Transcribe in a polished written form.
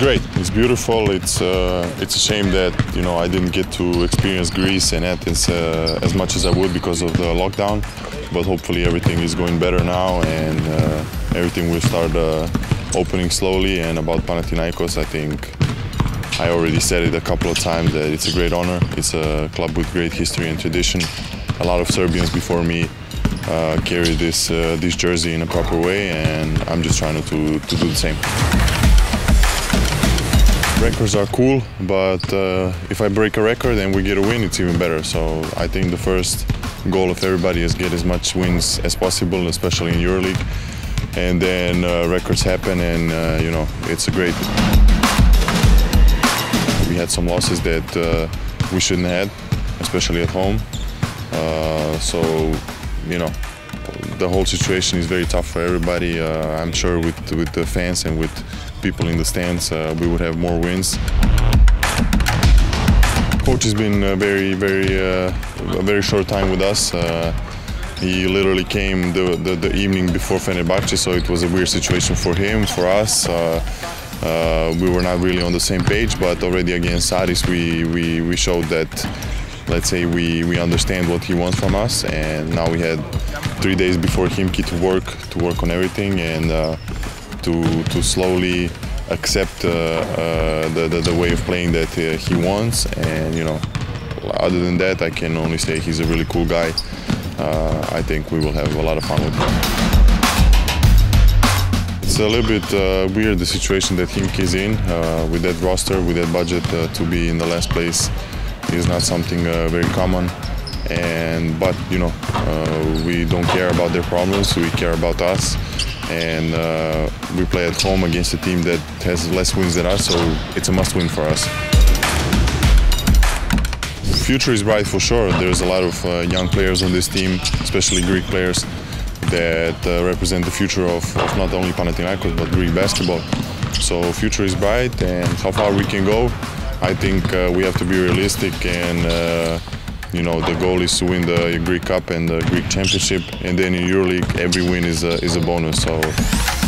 great. It's beautiful. It's a shame that I didn't get to experience Greece and Athens as much as I would because of the lockdown. But hopefully everything is going better now, and everything will start opening slowly. And about Panathinaikos, I think I already said it a couple of times that it's a great honor. It's a club with great history and tradition. A lot of Serbians before me carry this jersey in a proper way, and I'm just trying to do the same. Records are cool, but if I break a record and we get a win, it's even better. So I think the first goal of everybody is get as much wins as possible, especially in EuroLeague. And then records happen, and it's a great. We had some losses that we shouldn't have had, especially at home. So the whole situation is very tough for everybody. I'm sure with the fans and with people in the stands, we would have more wins. Coach has been a very short time with us. He literally came the evening before Fenerbahce, so it was a weird situation for him, for us. We were not really on the same page, but already against Aris, we showed that, let's say, we understand what he wants from us. And now we had 3 days before Khimki to work on everything and to slowly accept the way of playing that he wants. And other than that, I can only say he's a really cool guy. I think we will have a lot of fun with him. It's a little bit weird, the situation that Khimki is in with that roster, with that budget. To be in the last place is not something very common. But we don't care about their problems. We care about us, and we play at home against a team that has less wins than us, so it's a must-win for us. The future is bright for sure. There's a lot of young players on this team, especially Greek players, that represent the future of not only Panathinaikos but Greek basketball. So future is bright, and how far we can go, I think we have to be realistic, and the goal is to win the Greek Cup and the Greek Championship, and then in EuroLeague every win is a bonus. So